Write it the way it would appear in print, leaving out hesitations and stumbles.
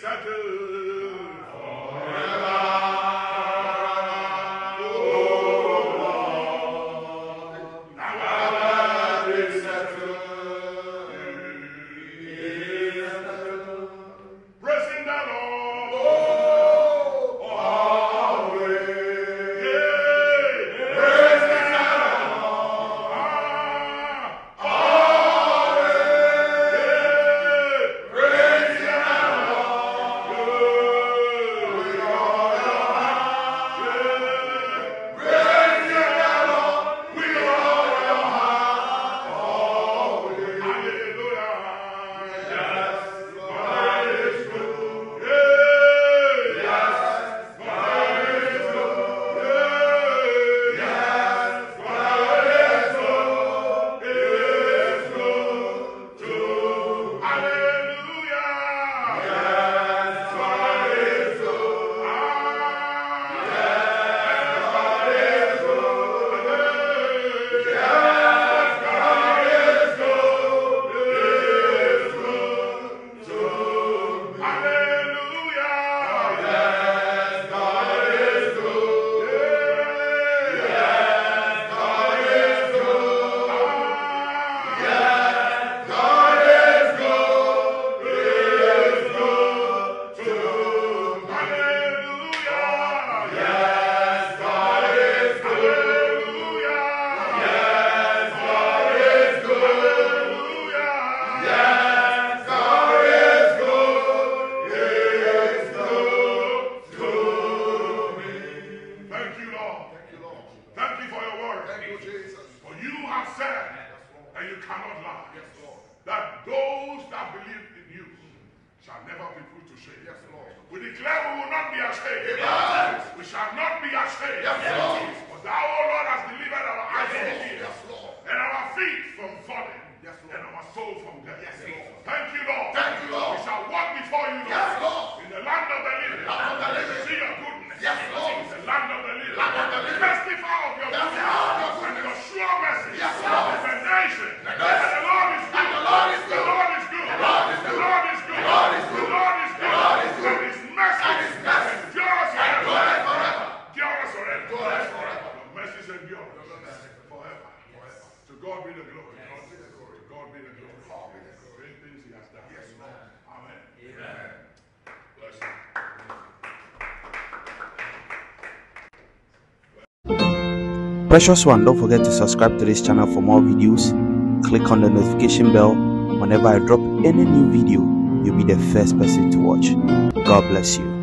That those that believe in you shall never be put to shame. Yes, Lord. We declare we will not be ashamed. Yes. We shall not be ashamed. Yes, Lord. For thou, O Lord, hast delivered our eyes from fear, and our feet from falling, and our soul from death. Yes, Lord. Thank you, Lord. Thank you, Lord. We shall walk before you, Lord. Yes, Lord. In the land of the living. See your goodness. Yes, Lord. In the land of the living. Testify of your goodness and your sure mercy. Yes, Lord. In the nation. And the Lord is good. The Lord is good. The Lord is good. The Lord is good. The Lord is good. The Lord is good. The Lord is good. And his mercy endures forever. Endures forever. Your mercies endure forever. To God be the glory. To God be the glory. Great things he has done. Yes, Lord. Amen. Amen. Bless you. Precious one, don't forget to subscribe to this channel for more videos. Click on the notification bell. Whenever I drop any new video, you'll be the first person to watch. God bless you.